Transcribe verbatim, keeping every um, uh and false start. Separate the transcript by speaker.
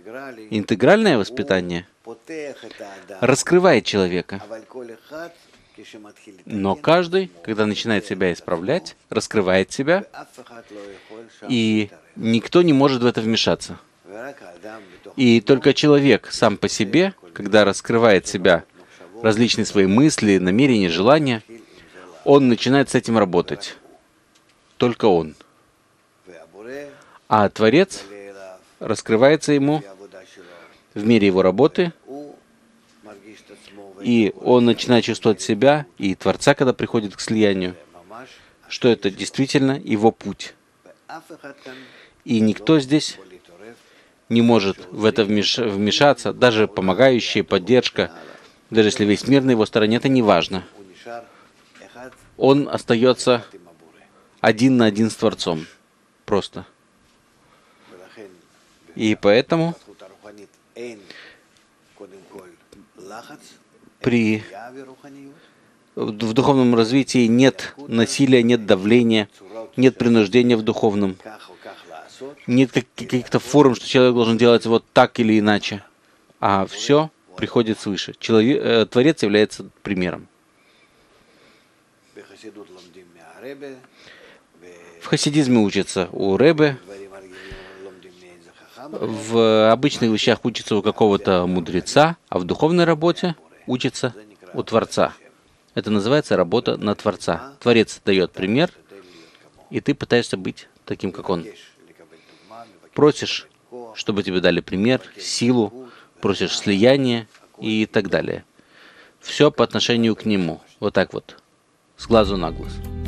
Speaker 1: Интегральное воспитание раскрывает человека. Но каждый, когда начинает себя исправлять, раскрывает себя, и никто не может в это вмешаться. И только человек сам по себе, когда раскрывает себя, различные свои мысли, намерения, желания, он начинает с этим работать. Только он. А Творец раскрывается ему в мере его работы, и он начинает чувствовать себя и Творца, когда приходит к слиянию, что это действительно его путь. И никто здесь не может в это вмешаться, даже помогающая поддержка, даже если весь мир на его стороне, это не важно. Он остается один на один с Творцом. Просто. И поэтому при в духовном развитии нет насилия, нет давления, нет принуждения в духовном, нет каких-то форм, что человек должен делать вот так или иначе, а все приходит свыше. Человек, э, Творец является примером. В хасидизме учатся у Ребе, в обычных вещах учатся у какого-то мудреца, а в духовной работе учатся у Творца. Это называется работа на Творца. Творец дает пример, и ты пытаешься быть таким, как он. Просишь, чтобы тебе дали пример, силу, просишь слияние и так далее. Все по отношению к нему. Вот так вот, с глазу на глаз.